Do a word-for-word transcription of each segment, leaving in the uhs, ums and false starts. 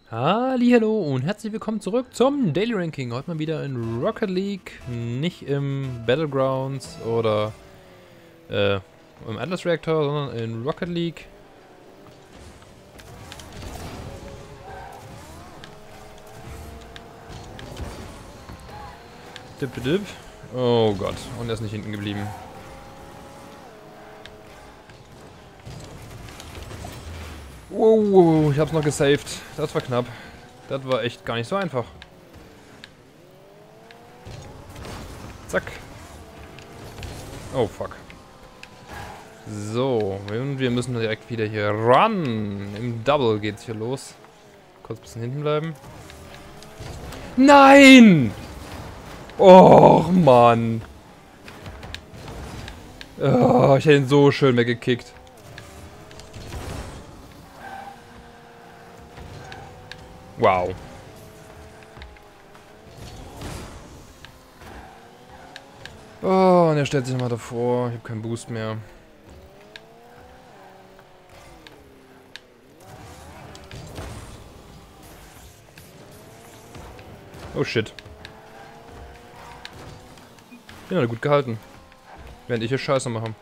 Hallihallo und herzlich willkommen zurück zum Daily Ranking. Heute mal wieder in Rocket League, nicht im Battlegrounds oder äh, im Atlas Reactor, sondern in Rocket League. Dip, dip. Oh Gott, und er ist nicht hinten geblieben. Wow, wow, ich hab's noch gesaved. Das war knapp. Das war echt gar nicht so einfach. Zack. Oh, fuck. So, und wir müssen direkt wieder hier ran. Im Double geht's hier los. Kurz ein bisschen hinten bleiben. Nein! Och, Mann. Oh, ich hätte ihn so schön weggekickt. Wow. Oh, und er stellt sich nochmal davor. Ich habe keinen Boost mehr. Oh shit. Den hat er gut gehalten. Während ich hier Scheiße mache.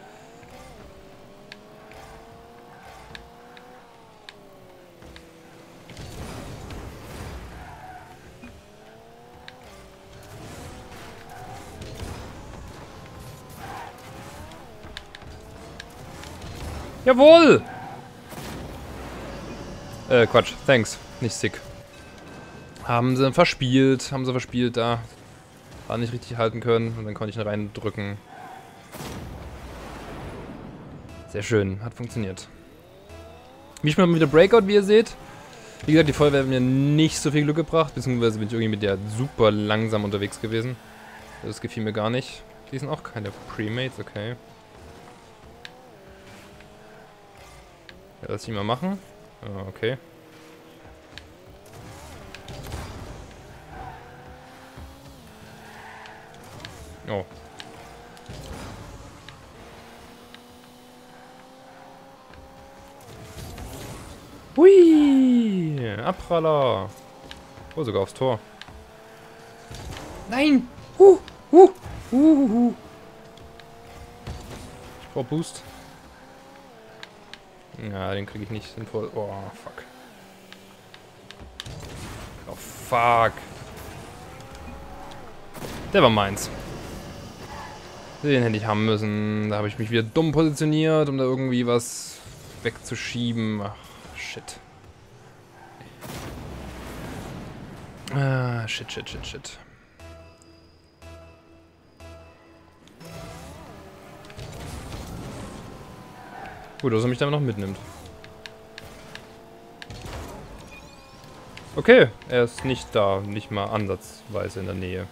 Jawohl! Äh, Quatsch. Thanks. Nicht sick. Haben sie verspielt. Haben sie verspielt da. War nicht richtig halten können. Und dann konnte ich ihn reindrücken. Sehr schön. Hat funktioniert. Mich mal wieder Breakout, wie ihr seht. Wie gesagt, die Feuerwehr hat mir nicht so viel Glück gebracht. Beziehungsweise bin ich irgendwie mit der super langsam unterwegs gewesen. Das gefiel mir gar nicht. Die sind auch keine Premates, okay. Ja, lass ich mal machen. Ah, okay. Oh. Hui! Abpraller! Oh, sogar aufs Tor. Nein! Huh! Huh! Huh! Huh! Ich brauch Boost. Ja, den kriege ich nicht sinnvoll. Oh, fuck. Oh, fuck. Der war meins. Den hätte ich haben müssen. Da habe ich mich wieder dumm positioniert, um da irgendwie was wegzuschieben. Ach, shit. Ah, shit, shit, shit, shit. Gut, dass er mich damit noch mitnimmt. Okay, er ist nicht da, nicht mal ansatzweise in der Nähe.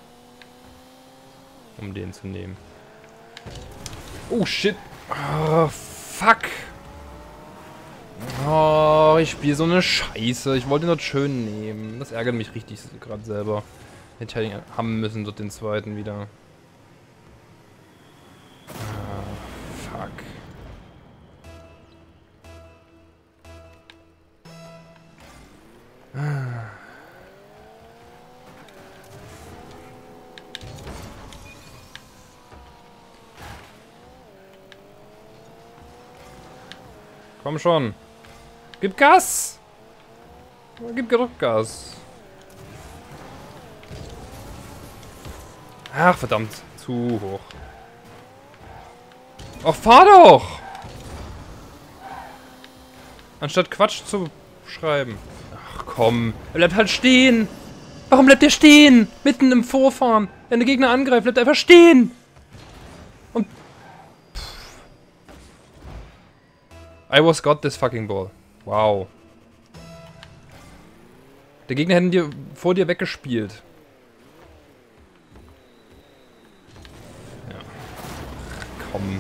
Um den zu nehmen. Oh shit. Oh, fuck. Oh, ich spiele so eine Scheiße. Ich wollte ihn dort schön nehmen. Das ärgert mich richtig gerade selber. Hätte ich haben müssen, dort den zweiten wieder. Ah, fuck. Komm schon. Gib Gas! Gib genug Gas. Ach, verdammt. Zu hoch. Oh, fahr doch! Anstatt Quatsch zu schreiben. Ach komm. Er bleibt halt stehen. Warum bleibt er stehen? Mitten im Vorfahren. Wenn der Gegner angreift, bleibt er einfach stehen. Und... I was got this fucking ball. Wow. Der Gegner hätte dir vor dir weggespielt. Ja. Komm.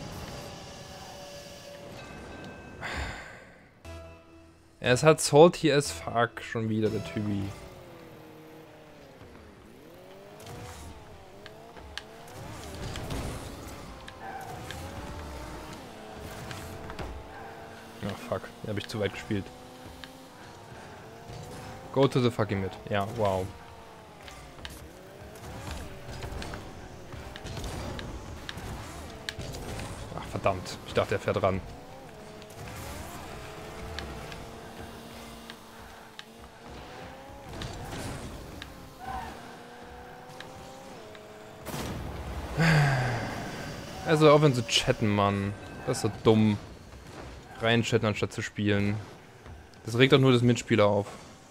Er ist halt salty as fuck schon wieder, der Typi. Ach fuck, den habe ich zu weit gespielt. Go to the fucking mid. Ja, wow. Ach, verdammt. Ich dachte, er fährt ran. Also aufhören zu chatten, Mann. Das ist so dumm. Rein chatten anstatt zu spielen. Das regt doch nur das Mitspieler auf.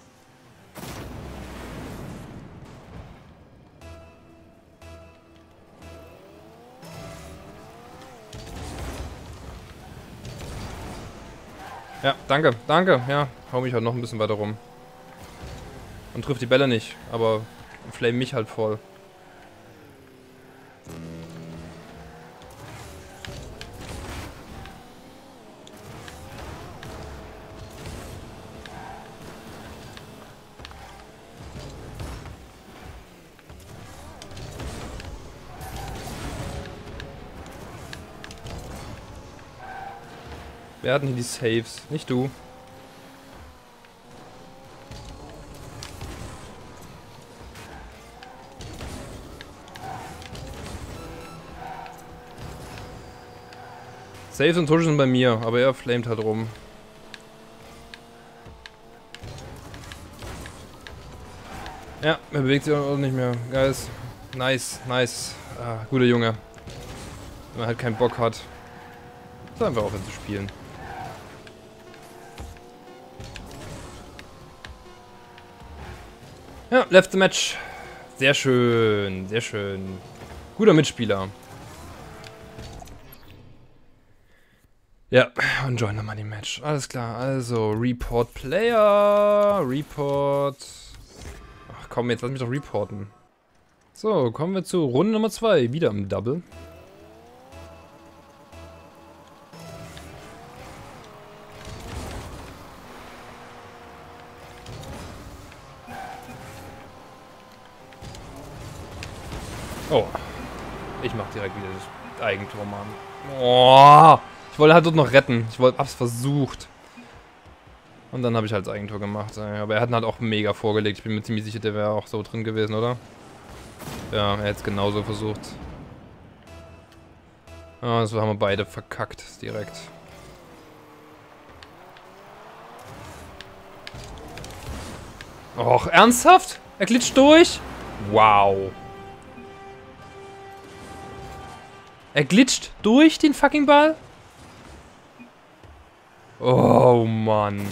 Ja, danke, danke. Ja, hau mich halt noch ein bisschen weiter rum. Und trifft die Bälle nicht, aber flame mich halt voll. Wer hat denn hier die Saves? Nicht du. Saves und Tore sind bei mir, aber er flamet halt rum. Ja, er bewegt sich auch nicht mehr. Guys. Nice, nice. Ah, guter Junge. Wenn man halt keinen Bock hat. Soll einfach aufhören zu spielen. Ja, left the match. Sehr schön, sehr schön. Guter Mitspieler. Ja, und join nochmal die Match. Alles klar, also Report Player. Report. Ach komm, jetzt lass mich doch reporten. So, kommen wir zu Runde Nummer zwei. Wieder im Double. Oh. Ich mach direkt wieder das Eigentor, Mann. Oh. Ich wollte halt dort noch retten. Ich wollte, hab's versucht. Und dann habe ich halt das Eigentor gemacht. Aber er hat halt auch mega vorgelegt. Ich bin mir ziemlich sicher, der wäre auch so drin gewesen, oder? Ja, er hätte es genauso versucht. Ah, so haben wir beide verkackt direkt. Och, ernsthaft? Er glitscht durch? Wow. Er glitscht durch den fucking Ball? Oh, Mann.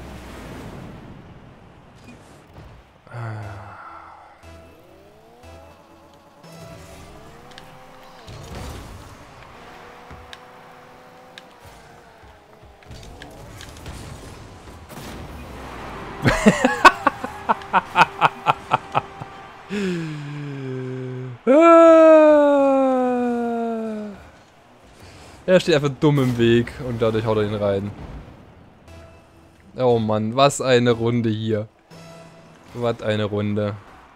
Er steht einfach dumm im Weg und dadurch haut er ihn rein. Oh Mann, was eine Runde hier. Was eine Runde.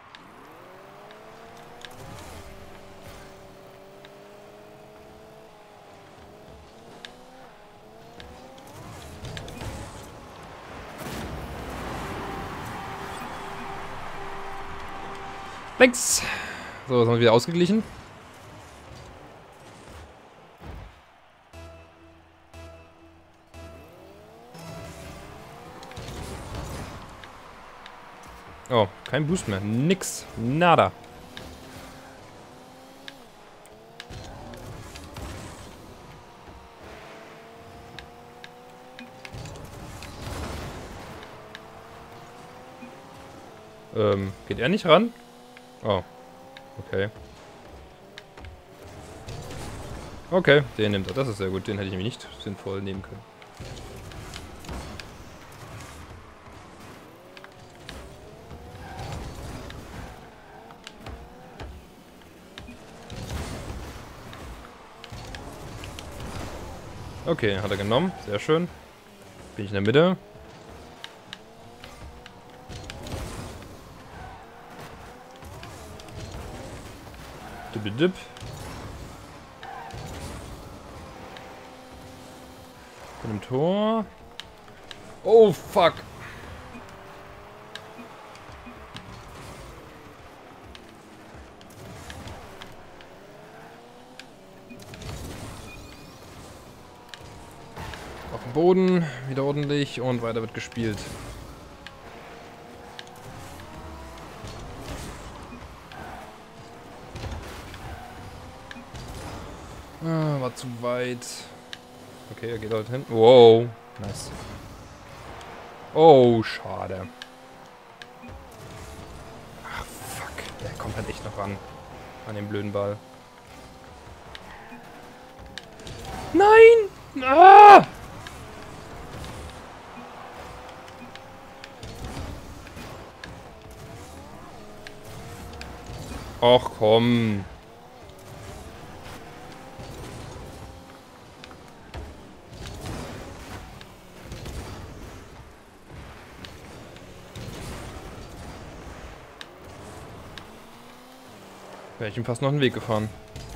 Links. So, jetzt haben wir wieder ausgeglichen. Oh, kein Boost mehr. Nix. Nada. Ähm, geht er nicht ran? Oh. Okay. Okay, den nimmt er. Das ist sehr gut. Den hätte ich nämlich nicht sinnvoll nehmen können. Okay, hat er genommen. Sehr schön. Bin ich in der Mitte. Dip. Von dem Tor. Oh, fuck. Auf dem Boden, wieder ordentlich und weiter wird gespielt. Ah, war zu weit. Okay, er geht dort hin. Wow, nice. Oh, schade. Ach, fuck. Der kommt halt echt noch ran. An den blöden Ball. Nein! Ah! Och, komm. Wäre ich ihm fast noch einen Weg gefahren.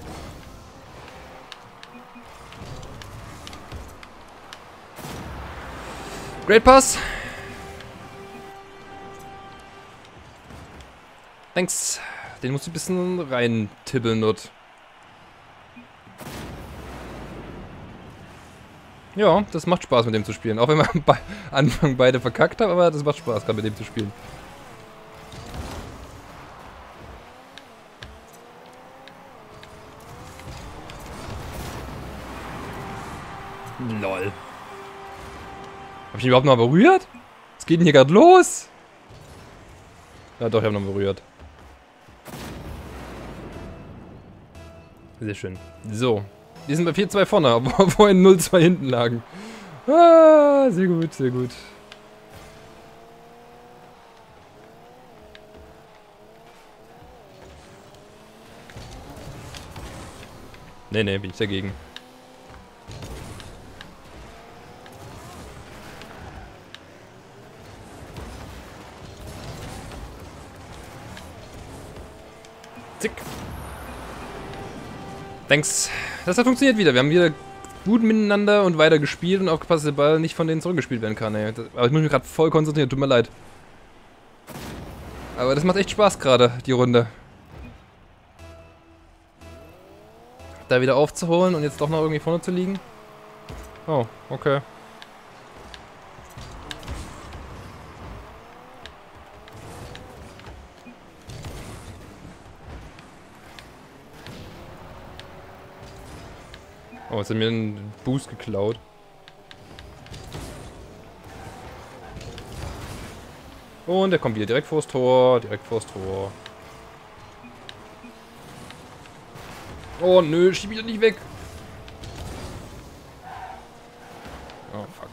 Great Pass. Thanks. Den muss ich ein bisschen rein tippeln dort. Ja, das macht Spaß mit dem zu spielen. Auch wenn man am Anfang beide verkackt hat, aber das macht Spaß gerade mit dem zu spielen. Lol. Hab ich ihn überhaupt noch berührt? Was geht denn hier gerade los? Ja doch, ich habe noch berührt. Sehr schön. So. Wir sind bei vier zwei vorne, obwohl vorhin null zwei hinten lagen. Ah, sehr gut, sehr gut. Nee, nee, bin ich dagegen. Zick. Thanks. Das hat funktioniert wieder. Wir haben wieder gut miteinander und weiter gespielt und aufgepasst, dass der Ball nicht von denen zurückgespielt werden kann. Ey. Das, aber ich muss mich gerade voll konzentrieren. Tut mir leid. Aber das macht echt Spaß gerade, die Runde. Da wieder aufzuholen und jetzt doch noch irgendwie vorne zu liegen. Oh, okay. Oh, jetzt hat mir einen Boost geklaut. Und er kommt wieder direkt vors Tor, direkt vors Tor. Oh nö, schieb mich doch nicht weg. Oh fuck.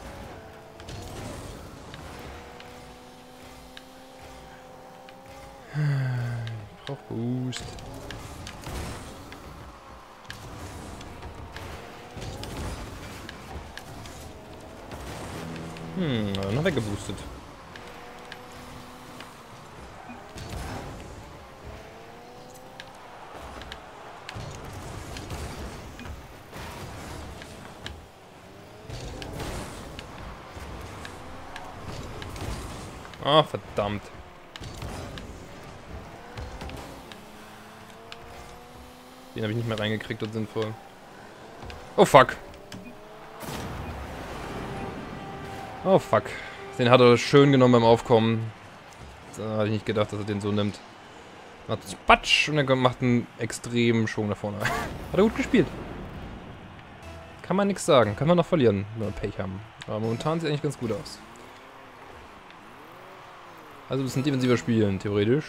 Ich brauch Boost. Hm, noch weggeboostet. Ah, verdammt. Den habe ich nicht mehr reingekriegt und sinnvoll. Oh fuck. Oh fuck. Den hat er schön genommen beim Aufkommen. Da hatte ich nicht gedacht, dass er den so nimmt. Macht Spatsch und er macht einen extremen Schwung nach vorne. Hat er gut gespielt. Kann man nichts sagen. Kann man noch verlieren, wenn wir Pech haben. Aber momentan sieht eigentlich ganz gut aus. Also ein bisschen defensiver spielen, theoretisch.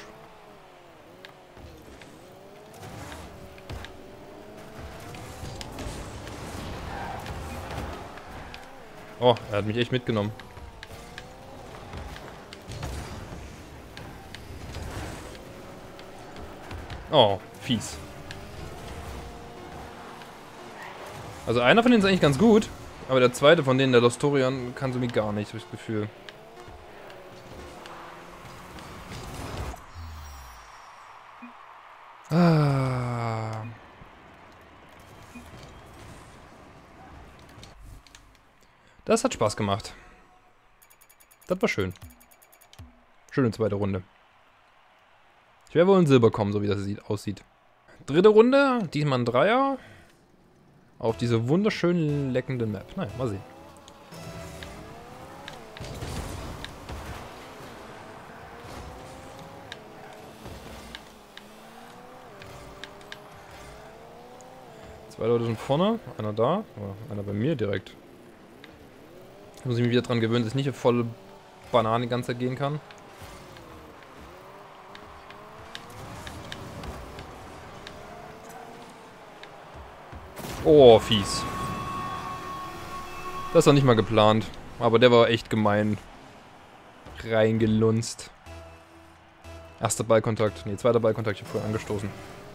Oh, er hat mich echt mitgenommen. Oh, fies. Also einer von denen ist eigentlich ganz gut, aber der zweite von denen, der Lostorian, kann so wie gar nicht, habe ich das Gefühl. Ah. Das hat Spaß gemacht. Das war schön. Schöne zweite Runde. Ich werde wohl in Silber kommen, so wie das aussieht. Dritte Runde, diesmal ein Dreier. Auf diese wunderschön leckende Map. Naja, mal sehen. Zwei Leute sind vorne, einer da, oder einer bei mir direkt. Da muss ich mich wieder dran gewöhnen, dass ich nicht auf volle Banane die ganze Zeit gehen kann. Oh, fies. Das war nicht mal geplant. Aber der war echt gemein. Reingelunzt. Erster Ballkontakt. Ne, zweiter Ballkontakt. Ich habe vorher angestoßen.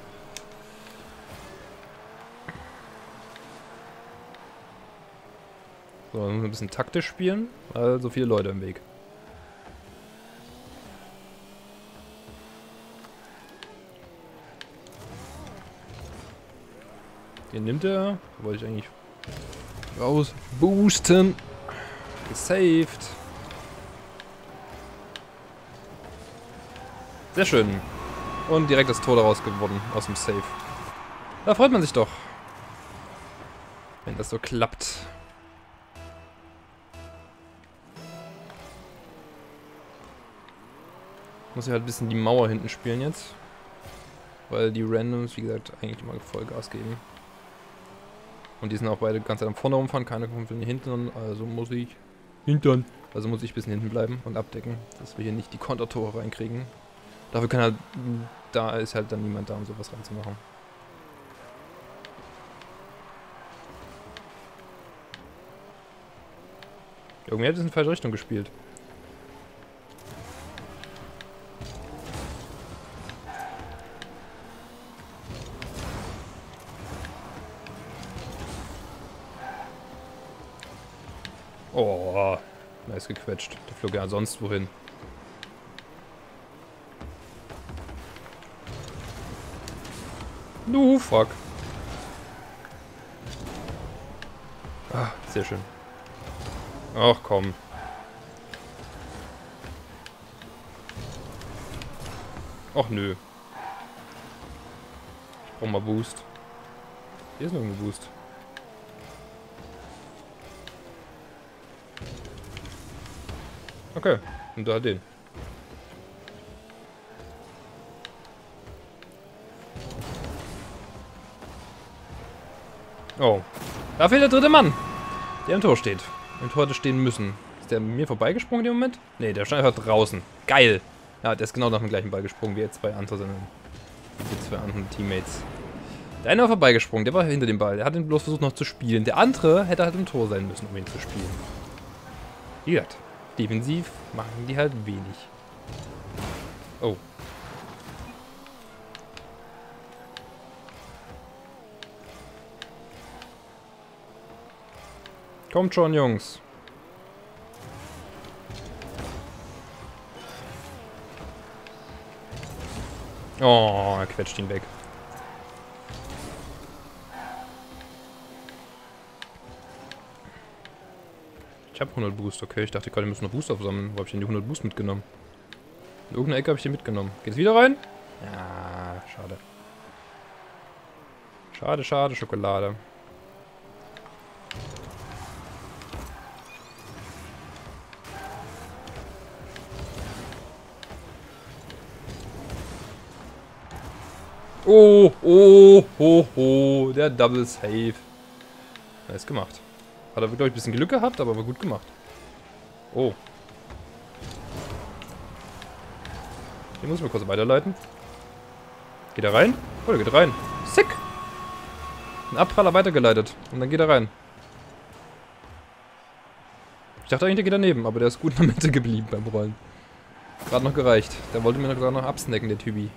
So, dann müssen wir ein bisschen taktisch spielen, weil so viele Leute im Weg. Den nimmt er. Da wollte ich eigentlich raus boosten. Gesaved. Sehr schön. Und direkt das Tor daraus gewonnen aus dem Save. Da freut man sich doch. Wenn das so klappt. Muss ich halt ein bisschen die Mauer hinten spielen jetzt. Weil die Randoms, wie gesagt, eigentlich immer Vollgas geben. Und die sind auch beide ganz am vorne rumfahren, keiner kommt von hinten, also muss ich hintern. Also muss ich ein bisschen hinten bleiben und abdecken, dass wir hier nicht die Kontertore reinkriegen. Dafür kann halt, da ist halt dann niemand da, um sowas reinzumachen. Irgendwie hat es in die falsche Richtung gespielt. Oh, nice gequetscht. Der flog ja sonst wohin. No, fuck. Ah, sehr schön. Ach komm. Ach nö. Ich brauch mal Boost. Hier ist noch ein Boost. Okay, und da den. Oh. Da fehlt der dritte Mann, der im Tor steht. Im Tor hätte stehen müssen. Ist der mir vorbeigesprungen in dem Moment? Ne, der stand einfach draußen. Geil. Ja, der ist genau nach dem gleichen Ball gesprungen wie jetzt zwei andere sind. Die zwei anderen Teammates. Der eine war vorbeigesprungen, der war hinter dem Ball. Der hat ihn bloß versucht noch zu spielen. Der andere hätte halt im Tor sein müssen, um ihn zu spielen. Wie gesagt, defensiv machen die halt wenig. Oh. Kommt schon, Jungs. Oh, er quetscht ihn weg. Ich habe hundert Boost, okay. Ich dachte gerade, wir müssen noch Boost aufsammeln. Wo habe ich denn die hundert Boost mitgenommen? In irgendeiner Ecke habe ich den mitgenommen. Geht's wieder rein? Ja, schade. Schade, schade, Schokolade. Oh, oh, oh, oh, der Double Save. Nice gemacht. Hat er, glaube ich, ein bisschen Glück gehabt, aber war gut gemacht. Oh. Den muss ich mal kurz weiterleiten. Geht er rein? Oh, der geht rein. Sick! Ein Abpraller weitergeleitet. Und dann geht er rein. Ich dachte eigentlich, der geht daneben, aber der ist gut in der Mitte geblieben beim Rollen. Gerade noch gereicht. Der wollte mir noch gerade noch absnacken, der Typi.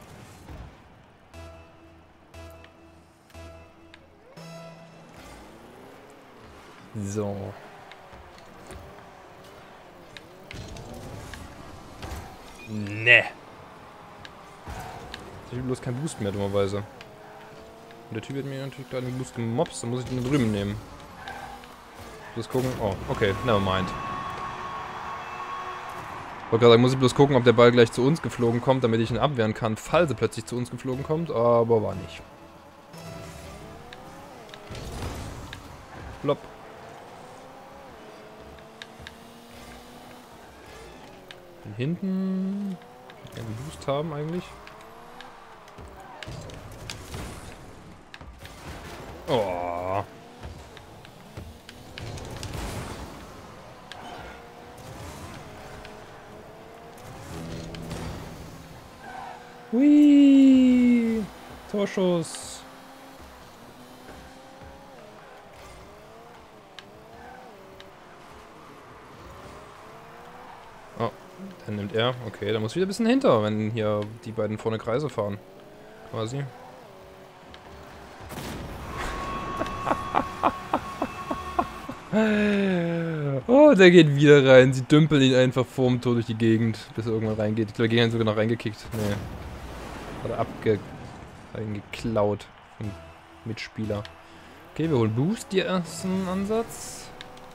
So. Ne. Ich habe bloß keinen Boost mehr, dummerweise. Und der Typ hat mir natürlich gerade den Boost gemobst, dann muss ich den da drüben nehmen. Bloß gucken. Oh, okay, never mind. Ich wollte gerade sagen, muss ich bloß gucken, ob der Ball gleich zu uns geflogen kommt, damit ich ihn abwehren kann, falls er plötzlich zu uns geflogen kommt, aber war nicht. Blopp. Von hinten. Ich würde gerne einen Boost haben eigentlich. Oh. Hui! Torschuss. Oh, dann nimmt er. Okay, da muss wieder ein bisschen hinter, wenn hier die beiden vorne Kreise fahren. Quasi. Oh, der geht wieder rein. Sie dümpeln ihn einfach vorm Tor durch die Gegend, bis er irgendwann reingeht. Ich glaube, der Gegner hat sogar noch reingekickt. Nee. Oder abge... geklaut vom Mitspieler. Okay, wir holen Boost, die ersten Ansatz.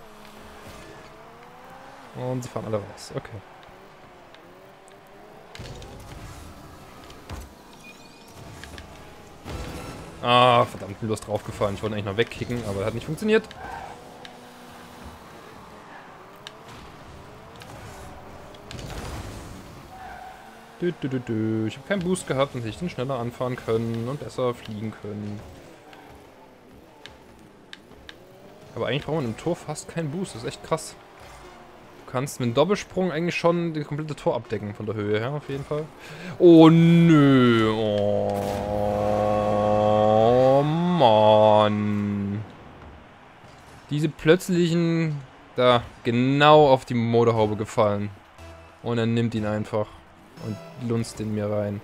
Und sie fahren alle raus. Okay. Ah, verdammt, bin bloß draufgefallen. Ich wollte eigentlich noch wegkicken, aber hat nicht funktioniert. Dü, dü, dü, dü. Ich habe keinen Boost gehabt und hätte ich den schneller anfahren können und besser fliegen können. Aber eigentlich braucht man im Tor fast keinen Boost. Das ist echt krass. Du kannst mit einem Doppelsprung eigentlich schon das komplette Tor abdecken von der Höhe her, auf jeden Fall. Oh nö. Oh Mann. Diese plötzlichen, da genau auf die Motorhaube gefallen. Und er nimmt ihn einfach und lunzt in mir rein.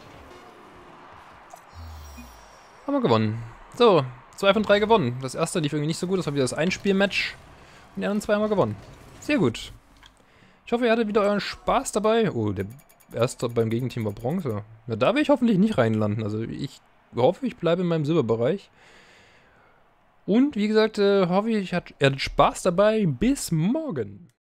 Haben wir gewonnen. So, zwei von drei gewonnen. Das erste lief irgendwie nicht so gut, das war wieder das Einspielmatch. Und die anderen zwei haben wir gewonnen. Sehr gut. Ich hoffe, ihr hattet wieder euren Spaß dabei. Oh, der erste beim Gegenteam war Bronze. Na, da will ich hoffentlich nicht reinlanden. Also ich hoffe, ich bleibe in meinem Silberbereich. Und wie gesagt, äh, hoffe ich, ihr hattet Spaß dabei. Bis morgen.